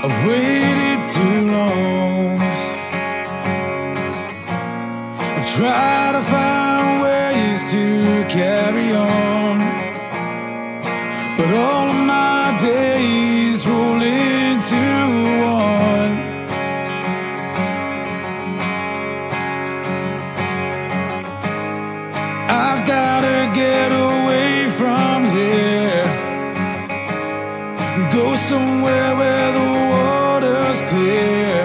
I've waited too long. I've tried to find ways to carry on, but all of my days roll into one. I've gotta get away from here, go somewhere where the water's clear,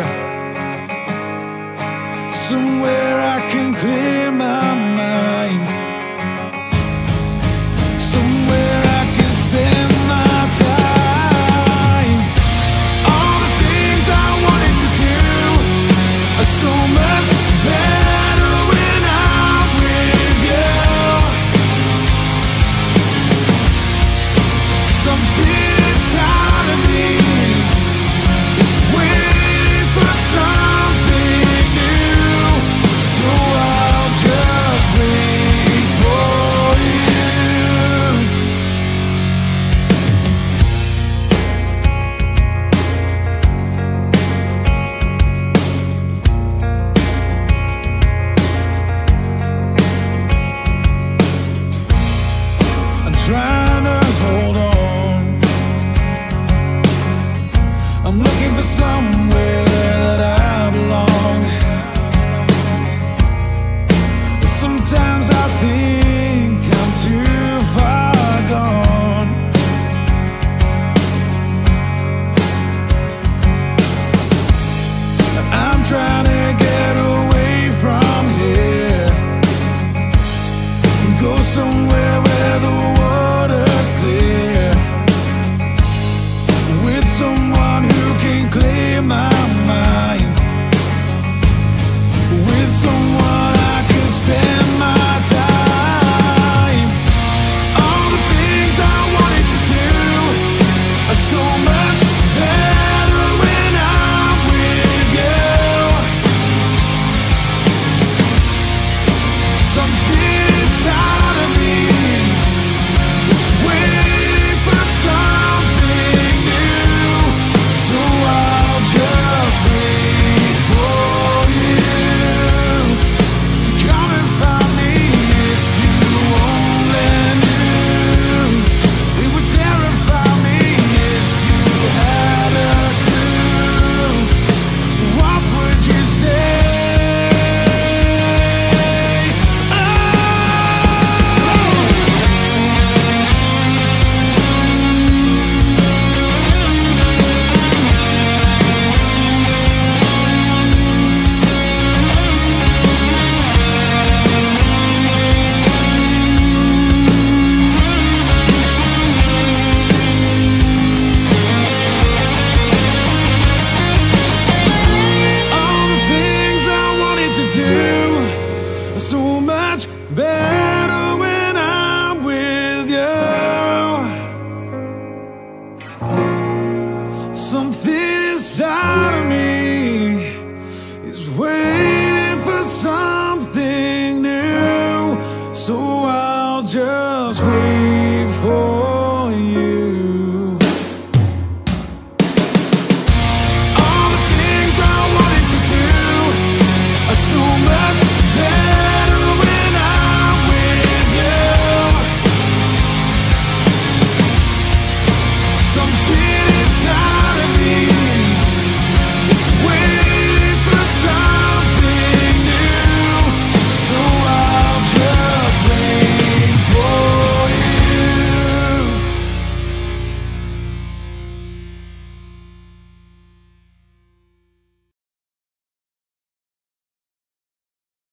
somewhere I can clear my mind, somewhere I can spend my time. All the things I wanted to do are so much better when I'm with you. Something inside of me is waiting for something new, so I'll just wait for you. I'm trying to hold on, I'm looking for somewhere that I belong. Sometimes I think I'm too far gone. I'm trying to get away from here, go somewhere where the water's clear, with someone who can clear my mind, with someone I can spend my time. All the things I wanted to do are so much better when I'm with you. Something inside of me is waiting for something new, so I'll just wait for you to come and find me. If you only knew, it would terrify me if you had a clue. What would you say? All the things I wanted to do are so much better